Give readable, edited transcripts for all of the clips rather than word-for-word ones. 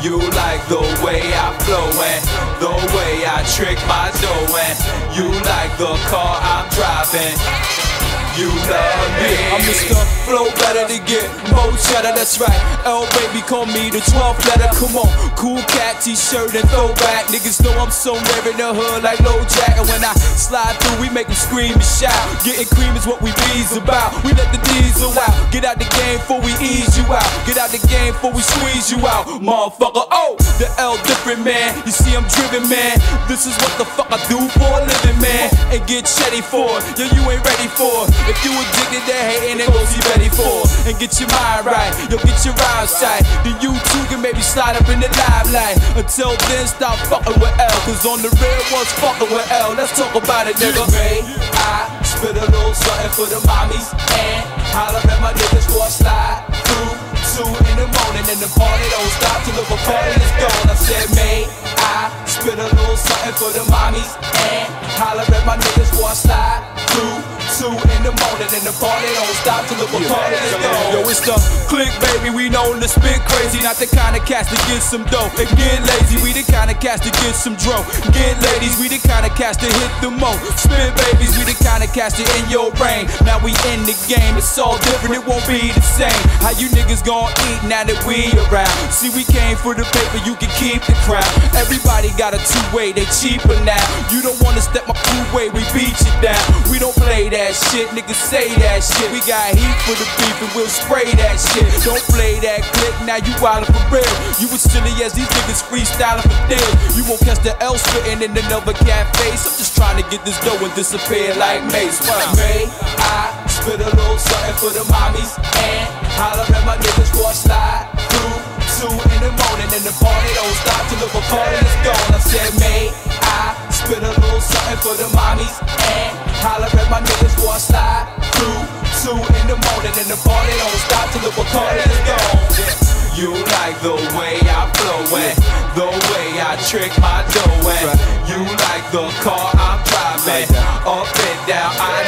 You like the way I flow and the way I trick my dough, and you like the car I'm driving. You love me. I'm Mr. Flow better to get more cheddar, that's right. L baby, call me the 12th letter. Come on, cool cat t-shirt and throwback. Niggas know I'm somewhere in the hood like Low Jack. And when I slide through, we make them scream and shout. Getting cream is what we bees about. We let the diesel out. Get out the game before we ease you out. Get out the game before we squeeze you out, motherfucker. Oh, the L different, man. You see I'm driven, man. This is what the fuck I do for a living, man. And get chetty for it. Yo, you ain't ready for it. If you addicted to hating, then go see Betty Ford and get your mind right. Yo, get your rhymes tight. Then you too can maybe slide up in the limelight. Until then, stop fucking with L. Cause on the real one's fucking with L. Let's talk about it, nigga. I spit a little something for the mommies and holler at my niggas for a slide through 2 in the morning, and the party don't stop till the party is gone. I said, may I spit a little something for the mommies and holler at my niggas for a slide through 2 in the morning, and the party don't stop till the party is gone. Yo, it's the click, baby, we known to spit crazy. Not the kind of cats to get some dough and get lazy. We the kind of cats to get some dro. Get ladies, we the kind of cats to hit the mo. Spit babies, we the kind of cats to in your brain. Now we in the game, it's all different, it won't be the same. How you niggas gon' eat now that we around? See, we came for the paper, you can keep the crown. Everybody got a two-way, they cheaper now. You don't wanna step my crew way, we beat you down. We don't play that shit, niggas say that shit. We got heat for the beef and we'll spray that shit. Don't play that click, now you wildin' for real. You as silly as these niggas freestyling for deals. You won't catch the L spittin' in another cat face. I'm just trying to get this dough and disappear like Mace. May I spit a little something for the mommies and holler at my niggas for a slide through 2 in the morning, and the party don't stop till the party is gone. I said, may I spit a little something for the mommies and holler at my niggas for a slide through 2 in the morning, and the party don't stop till the party is gone. You like the way I flow and the way I trick my dough, and you like the car I'm driving up and down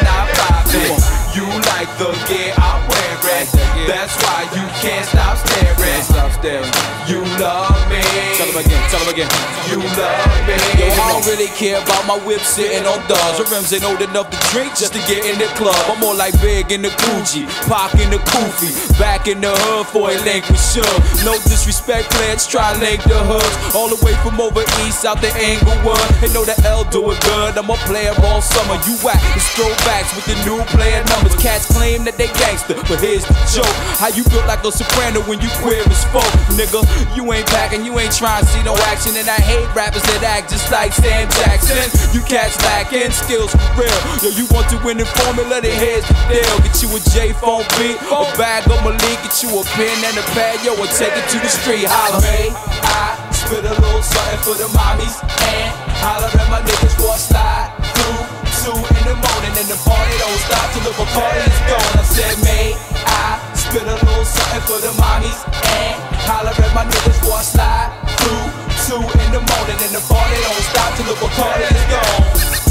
I-95. You like the gear I'm wearing, that's why you can't stop staring. You love me. Tell him again. You love me. Yo, I don't really care about my whip sitting on dubs. The rims ain't old enough to drink just to get in the club. I'm more like Big in the Gucci, Pac in the Koofy, back in the hood for a link with Suge. No disrespect, players try link the hoods. All the way from over east out to Inglewood. They know the L do it good. I'm a player all summer. You whack it's throwbacks with the new player numbers. Cats claim that they gangster, but here's the joke. How you built like a soprano when you queer as folk, nigga? You ain't packing, you ain't trying to see no action. And I hate rappers that act just like Sam Jackson. You cats lacking skills for real. Yo, you want to win the formula, then here's the deal. Get you a J-Phone beat, a bag of Malik. Get you a pen and a pad, yo, and take it to the street. Holla. May I spit a little something for the mommies and holler at my niggas for a slide through 2 in the morning, and the party don't stop till the party is gone. I said, may I spit a little something for the mommies and holler at my niggas for a slide through 2 in the morning, and the party don't stop till the party is gone.